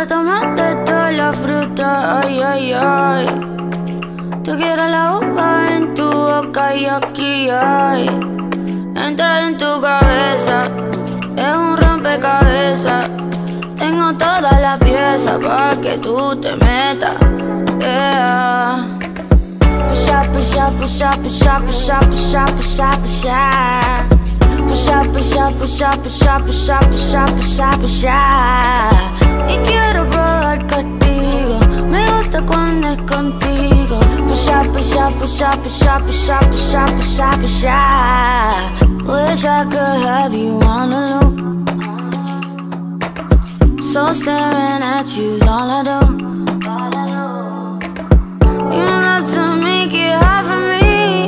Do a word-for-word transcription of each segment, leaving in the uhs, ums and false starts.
te tomaste toda la fruta, ay, ay, ay. Te quiero la uva en tu boca y aquí, ay. Entrar en tu cabeza es un rompecabezas. Tengo todas las piezas pa' que tú te metas, yeah. Push up, push up, push up, push up, push up, push up, push up, push up. Push up, push up, push up, push up, push up, push up, push up, push up. Y quiero probar castigo, me gusta cuando es contigo. Push up, push up, push up, push up, push up, push up, push up, push up. Wish I could have you on a loop. So staring at you's all I do. You love to make it hard for me.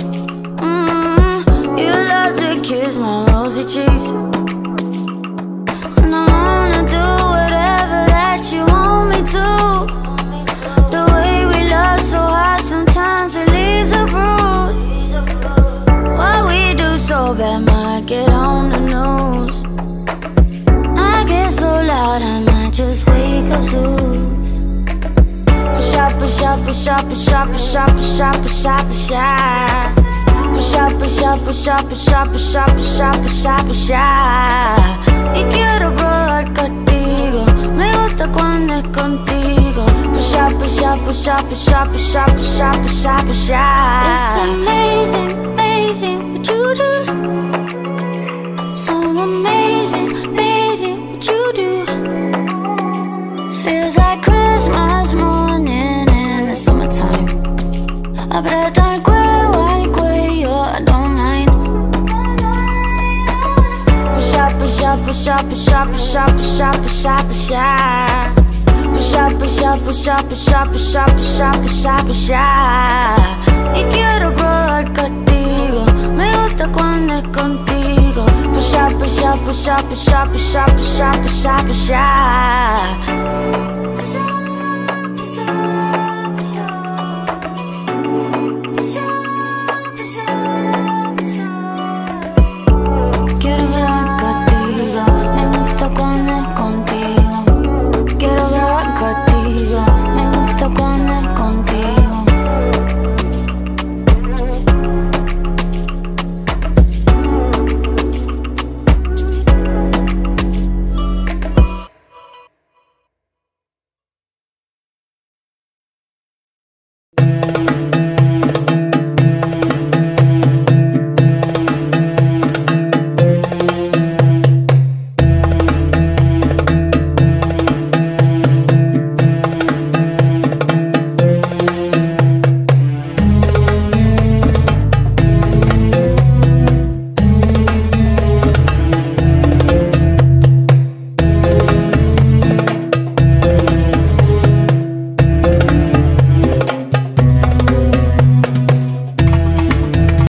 mm, You love to kiss my rosy cheeks. And I wanna do whatever that you want me to. The way we love so hard, sometimes it leaves a bruise. What we do so bad might get on the news. I get so loud I might just wake up Zeus. Push up, push up, push up, push up, push up, push up, push up, push up. Push up, push up, push up, push up, push up, push up, push up, push up. Y quiero probar castigo, me gusta cuando es contigo. Push up, push up, push up, push up, push up, push up, push up, push up. It's amazing, amazing what you do. So amazing, amazing what you do. Feels like Christmas morning in the summertime. Aprieta el cuero al cuello, I don't mind. Push up, push up, push up, push up, push up, push up, push up, push up. Push up, push up, push up, push up, push up, push up, push up, push up. Y quiero probar castigo, me gusta cuando es contigo. Push up, push up, push up, push up, push up, push up, push up, push up.